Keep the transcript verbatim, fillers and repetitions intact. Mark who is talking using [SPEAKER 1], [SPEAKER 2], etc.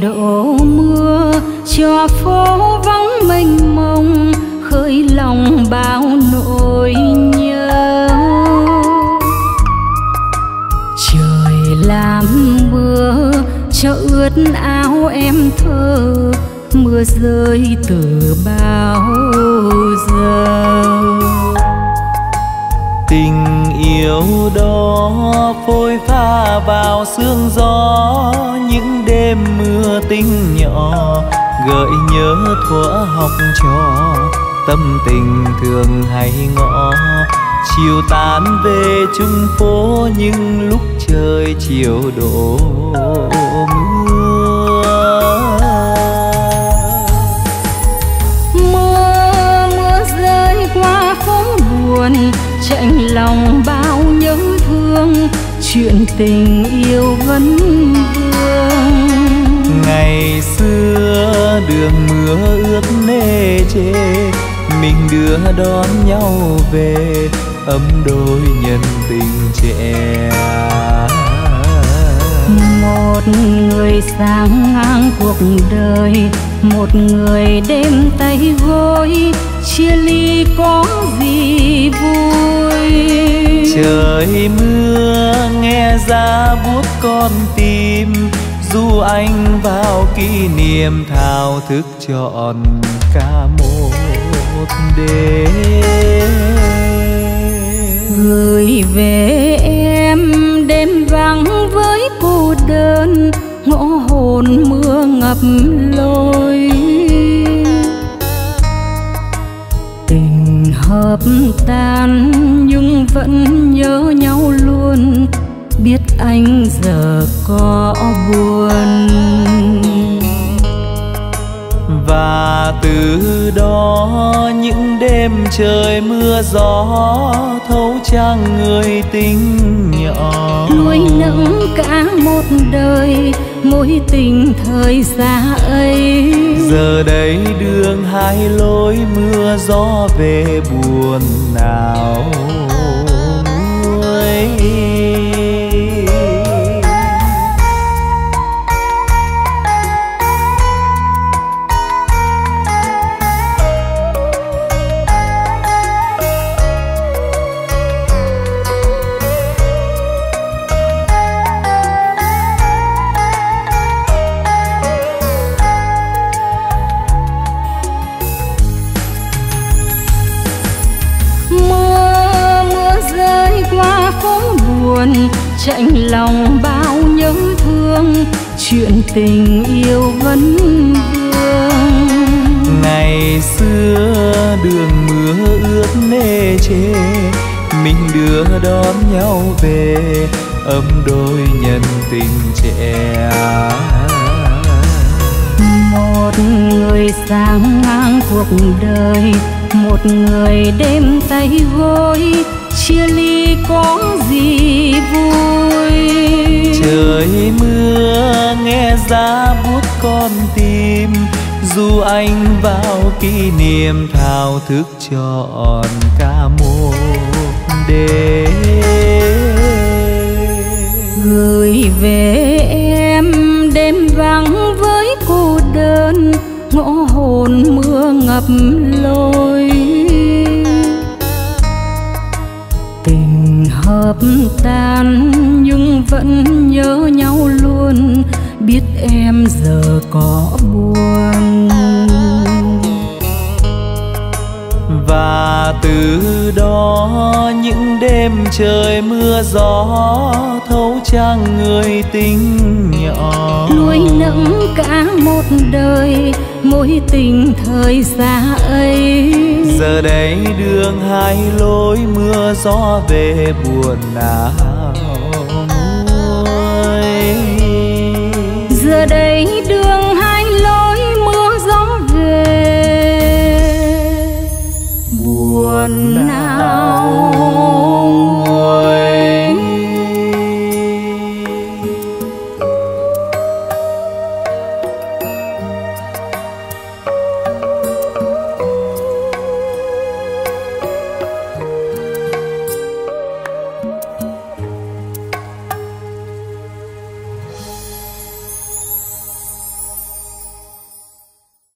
[SPEAKER 1] đổ mưa cho phố vắng mênh mông, khơi lòng bao nỗi nhớ. Trời làm mưa cho ướt áo em thơ, mưa rơi từ bao giờ.
[SPEAKER 2] Tình yêu đó phôi pha vào sương gió, những đêm mưa tinh nhỏ gợi nhớ thuở học trò. Tâm tình thường hay ngõ, chiều tán về chung phố, nhưng lúc trời chiều đổ mưa.
[SPEAKER 1] Mưa mưa rơi qua phố buồn, chạnh lòng bao nhớ thương, chuyện tình yêu vẫn vương.
[SPEAKER 2] Ngày xưa đường mưa ướt nê chê, mình đưa đón nhau về, ấm đôi nhân tình trẻ.
[SPEAKER 1] Một người sang ngang cuộc đời, một người đêm tay gối, chia ly có gì vui.
[SPEAKER 2] Trời mưa nghe giá buốt con tim, du anh vào kỷ niệm thao thức trọn cả một đêm.
[SPEAKER 1] Gửi về em đêm vắng với cô đơn, ngõ hồn mưa ngập lối. Tình hợp tan nhưng vẫn nhớ nhau luôn, biết anh giờ có buồn.
[SPEAKER 2] Và từ đó những đêm trời mưa gió, thấu trang người tình nhỏ.
[SPEAKER 1] Nuôi nấng cả một đời mối tình thời xa ấy.
[SPEAKER 2] Giờ đây đường hai lối, mưa gió về buồn nào nguôi.
[SPEAKER 1] Chạnh lòng bao nhớ thương, chuyện tình yêu vẫn vương.
[SPEAKER 2] Ngày xưa đường mưa ướt nê chê, mình đưa đón nhau về, ấm đôi nhân tình trẻ.
[SPEAKER 1] Một người sang ngang cuộc đời, một người đêm tay gối, chia ly có gì vui.
[SPEAKER 2] Trời mưa nghe giá buốt con tim, du anh vào kỷ niệm thao thức trọn cả một đêm.
[SPEAKER 1] Gửi về em đêm vắng với cô đơn, ngõ hồn mưa ngập lối. Tình hợp tan nhưng vẫn nhớ nhau luôn, biết em giờ có buồn.
[SPEAKER 2] Và từ đó những đêm trời mưa gió, thấu trang người tình nhỏ.
[SPEAKER 1] Nuôi nấng cả một đời mối tình thời xa ấy.
[SPEAKER 2] Giờ đây đường hai lối, mưa gió về buồn nào nguôi.
[SPEAKER 1] Giờ đây đường